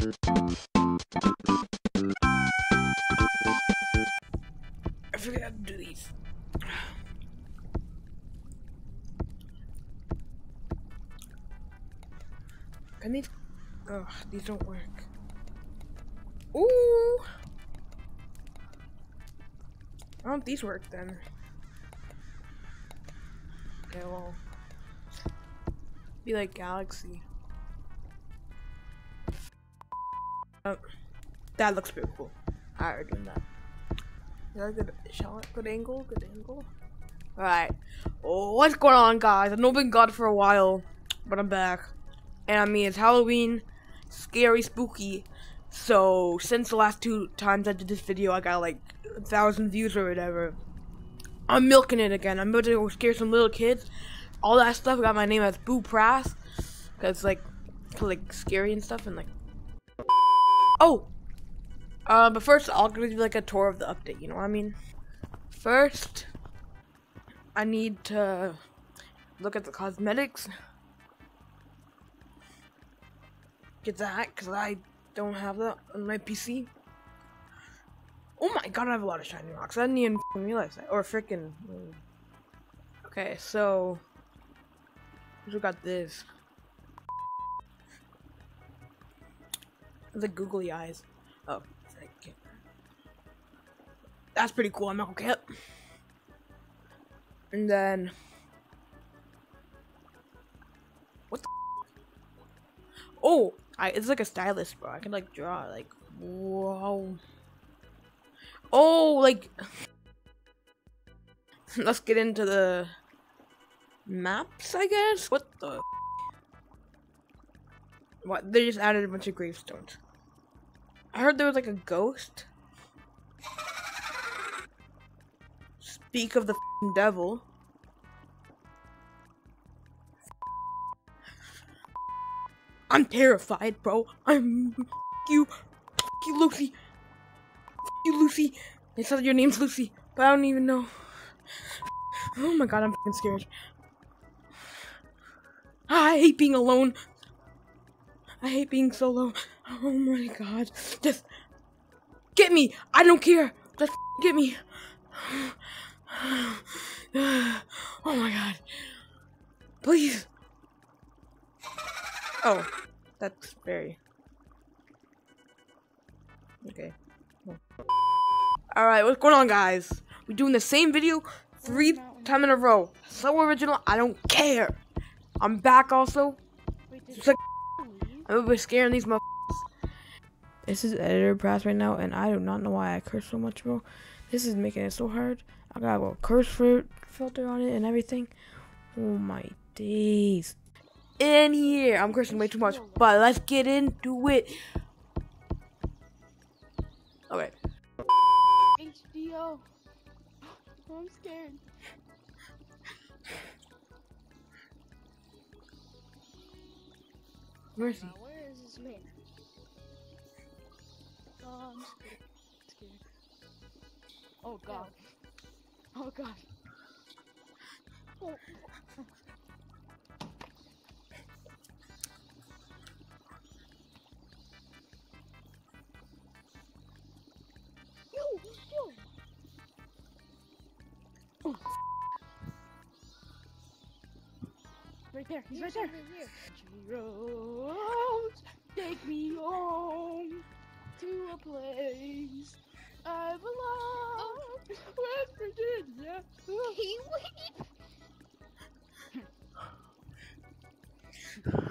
I forgot how to do these. Can these? Ugh, these don't work. Ooh! Why don't these work then? Okay, well. Be like Galaxy. That looks pretty cool. Alright, we're doing that. Is that a good shot? Good angle? Good angle? Alright. Oh, what's going on, guys? I've not been gone for a while, but I'm back. And I mean, it's Halloween. Scary, spooky. So, since the last 2 times I did this video, I got like 1,000 views or whatever. I'm milking it again. I'm about to go scare some little kids. All that stuff. I got my name as Boo Prass. Cause like scary and stuff and like. Oh! But first I'll give you like a tour of the update, you know what I mean? First, I need to look at the cosmetics. Get that, cause I don't have that on my PC. Oh my god, I have a lot of shiny rocks. I didn't even realize that. Or freaking. Okay, so we got this. The googly eyes. Oh, that's pretty cool. I'm not okay. And then what the? Oh, it's like a stylus, bro. I can like draw like whoa. Oh, like let's get into the maps, I guess. What the? What? They just added a bunch of gravestones. I heard there was like a ghost. Speak of the devil. I'm terrified, bro. I'm you, Lucy. You, Lucy. They said your name's Lucy, but I don't even know. Oh my god, I'm fucking scared. I hate being alone. I hate being solo. Oh my god. Just get me. I don't care. Just get me. Oh my god. Please. Oh, that's very okay. Alright, what's going on, guys? We're doing the same video 3 times in a row. So original, I don't care. I'm back also. It's like I'm over scaring these motherfuckers. This is Editor Prass right now, and I do not know why I curse so much, bro. This is making it so hard. I got a curse filter on it and everything. Oh my days. In here, I'm cursing way too much, but let's get into it. Okay. HDO. I'm scared. Mercy. Where is this man? Oh, I'm scared. Oh god. Oh god. Oh. Yo. Oh. Right there. He's right there. Roads, take me home to a place I belong. West Virginia. He